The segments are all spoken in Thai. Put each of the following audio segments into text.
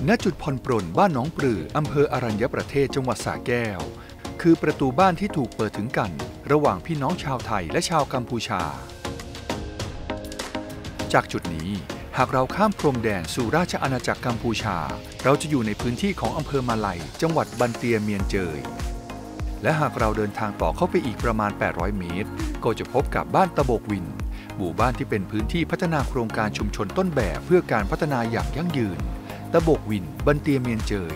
ณจุดผ่อนปรนบ้านหนองปลืออำเภออรัญญประเทศจังหวัดสระแก้วคือประตูบ้านที่ถูกเปิดถึงกันระหว่างพี่น้องชาวไทยและชาวกัมพูชาจากจุดนี้หากเราข้ามพรมแดนสู่ราชอาณาจักรกัมพูชาเราจะอยู่ในพื้นที่ของอำเภอมาลัยจังหวัดบันเตียเมียนเจยและหากเราเดินทางต่อเข้าไปอีกประมาณ800เมตรก็จะพบกับบ้านตะโบกวินหมู่บ้านที่เป็นพื้นที่พัฒนาโครงการชุมชนต้นแบบเพื่อการพัฒนาอย่างยั่งยืนตะโบกวินบันเตียเมียนเจย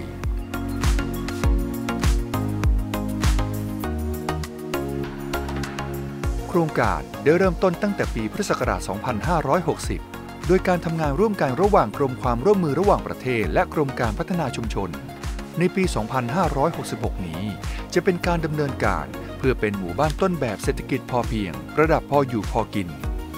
โครงการได้เริ่มต้นตั้งแต่ปีพุทธศักราช 2560 โดยการทำงานร่วมกันระหว่างกรมความร่วมมือระหว่างประเทศและกรมการพัฒนาชุมชนในปี 2566 นี้จะเป็นการดำเนินการเพื่อเป็นหมู่บ้านต้นแบบเศรษฐกิจพอเพียงระดับพออยู่พอกิน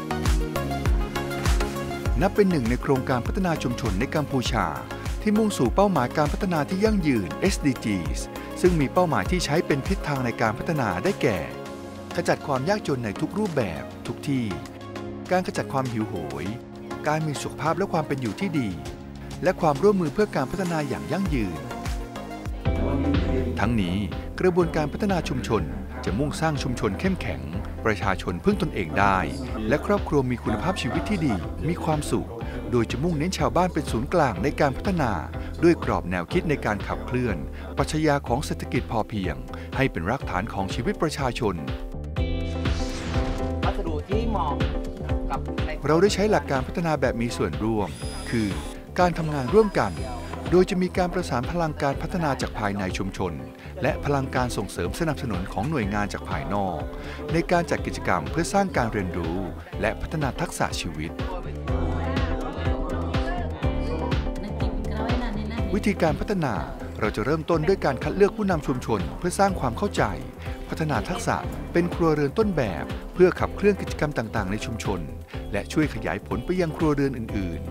นับเป็นหนึ่งในโครงการพัฒนาชุมชนในกัมพูชาที่มุ่งสู่เป้าหมายการพัฒนาที่ยั่งยืน SDGs ซึ่งมีเป้าหมายที่ใช้เป็นทิศทางในการพัฒนาได้แก่ขจัดความยากจนในทุกรูปแบบทุกที่การขจัดความหิวโหยการมีสุขภาพและความเป็นอยู่ที่ดีและความร่วมมือเพื่อการพัฒนาอย่างยั่งยืนทั้งนี้กระบวนการพัฒนาชุมชนจะมุ่งสร้างชุมชนเข้มแข็งประชาชนพึ่งตนเองได้และครอบครัวมีคุณภาพชีวิตที่ดีมีความสุขโดยจะมุ่งเน้นชาวบ้านเป็นศูนย์กลางในการพัฒนาด้วยกรอบแนวคิดในการขับเคลื่อนปรัชญาของเศรษฐกิจพอเพียงให้เป็นรากฐานของชีวิตประชาชนวัสดุที่เหมาะกับเราได้ใช้หลักการพัฒนาแบบมีส่วนร่วมคือการทำงานร่วมกันโดยจะมีการประสานพลังการพัฒนาจากภายในชุมชนและพลังการส่งเสริมสนับสนุนของหน่วยงานจากภายนอกในการจัดกิจกรรมเพื่อสร้างการเรียนรู้และพัฒนาทักษะชีวิตวิธีการพัฒนาเราจะเริ่มต้นด้วยการคัดเลือกผู้นำชุมชนเพื่อสร้างความเข้าใจพัฒนาทักษะเป็นครัวเรือนต้นแบบเพื่อขับเคลื่อนกิจกรรมต่างๆในชุมชนและช่วยขยายผลไปยังครัวเรือนอื่นๆ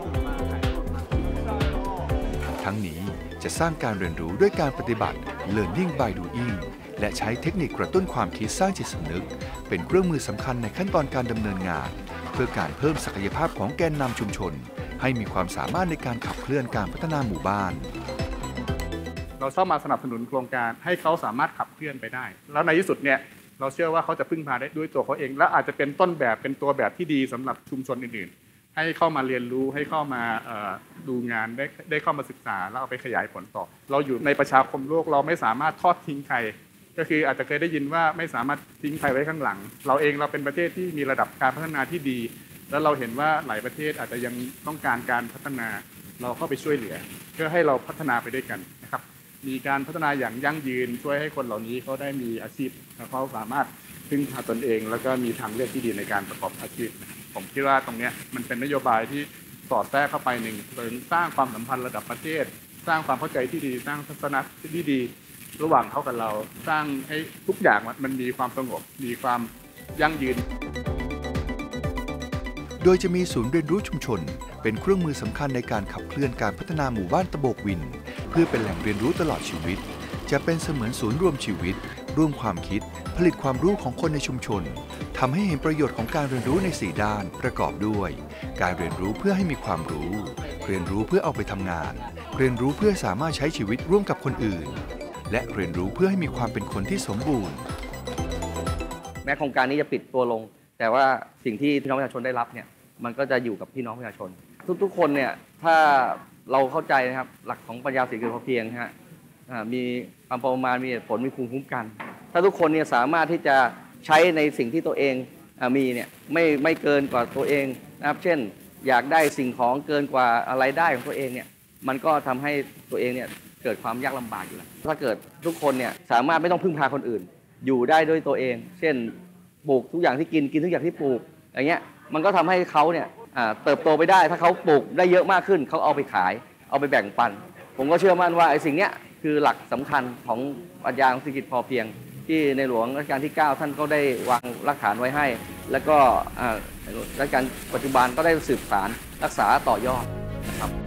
ทั้งนี้จะสร้างการเรียนรู้ด้วยการปฏิบัติ Learning by Doing และใช้เทคนิคกระตุ้นความคิดสร้างจิตสำนึกเป็นเครื่องมือสำคัญในขั้นตอนการดำเนินงานเพื่อการเพิ่มศักยภาพของแกนนำชุมชนให้มีความสามารถในการขับเคลื่อนการพัฒนาหมู่บ้านเราเข้ามาสนับสนุนโครงการให้เขาสามารถขับเคลื่อนไปได้แล้วในที่สุดเนี่ยเราเชื่อว่าเขาจะพึ่งพาได้ด้วยตัวเขาเองและอาจจะเป็นต้นแบบเป็นตัวแบบที่ดีสำหรับชุมชนอื่นๆให้เข้ามาเรียนรู้ให้เข้ามาดูงานได้เข้ามาศึกษาแล้วเอาไปขยายผลต่อเราอยู่ในประชาคมโลกเราไม่สามารถทอดทิ้งใครก็คืออาจจะเคยได้ยินว่าไม่สามารถทิ้งใครไว้ข้างหลังเราเองเราเป็นประเทศที่มีระดับการพัฒนาที่ดีแล้วเราเห็นว่าหลายประเทศอาจจะยังต้องการการพัฒนาเราเข้าไปช่วยเหลือเพื่อให้เราพัฒนาไปด้วยกันนะครับมีการพัฒนาอย่างยั่งยืนช่วยให้คนเหล่านี้เขาได้มีอาชีพและเขาสามารถพึ่งพาตนเองแล้วก็มีทางเลือกที่ดีในการประกอบอาชีพผมคิดว่าตรงนี้มันเป็นนโยบายที่สอดแทรกเข้าไปหนึ่งเพื่อสร้างความสัมพันธ์ระดับประเทศสร้างความเข้าใจที่ดีสร้างทัศนะที่ดีระหว่างเขากับเราสร้างให้ทุกอย่างมันมีความสงบมีความยั่งยืนโดยจะมีศูนย์เรียนรู้ชุมชนเป็นเครื่องมือสำคัญในการขับเคลื่อนการพัฒนาหมู่บ้านตะโบกวินเพื่อเป็นแหล่งเรียนรู้ตลอดชีวิตจะเป็นเสมือนศูนย์รวมชีวิตร่วมความคิดผลิตความรู้ของคนในชุมชนทำให้เห็นประโยชน์ของการเรียนรู้ใน4ด้านประกอบด้วยการเรียนรู้เพื่อให้มีความรู้เรียนรู้เพื่อเอาไปทำงานเรียนรู้เพื่อสามารถใช้ชีวิตร่วมกับคนอื่นและเรียนรู้เพื่อให้มีความเป็นคนที่สมบูรณ์แม้โครงการนี้จะปิดตัวลงแต่ว่าสิ่งที่พี่น้องประชาชนได้รับเนี่ยมันก็จะอยู่กับพี่น้องประชาชนทุกๆคนเนี่ยถ้าเราเข้าใจนะครับหลักของปรัชญาเศรษฐกิจพอเพียงฮะมีความประมาณมีเหตุผลมีภูมิคุ้มกันถ้าทุกคนเนี่ยสามารถที่จะใช้ในสิ่งที่ตัวเองมีเนี่ยไม่เกินกว่าตัวเองนะครับเช่นอยากได้สิ่งของเกินกว่าอะไรได้ของตัวเองเนี่ยมันก็ทำให้ตัวเองเนี่ยเกิดความยากลำบากอยู่แล้วถ้าเกิดทุกคนเนี่ยสามารถไม่ต้องพึ่งพาคนอื่นอยู่ได้ด้วยตัวเองเช่นปลูกทุกอย่างที่กินทุกอย่างที่ปลูกอย่างเงี้ยมันก็ทำให้เขาเนี่ยเติบโตไปได้ถ้าเขาปลูกได้เยอะมากขึ้นเขาเอาไปขายเอาไปแบ่งปันผมก็เชื่อมั่นว่าไอ้สิ่งเนี้ยคือหลักสำคัญของปรัชญาของเศรษฐกิจพอเพียงที่ในหลวงรัชกาลที่ 9ท่านก็ได้วางรากฐานไว้ให้แล้วก็รัชกาลปัจจุบันก็ได้สืบสานรักษาต่อยอดนะครับ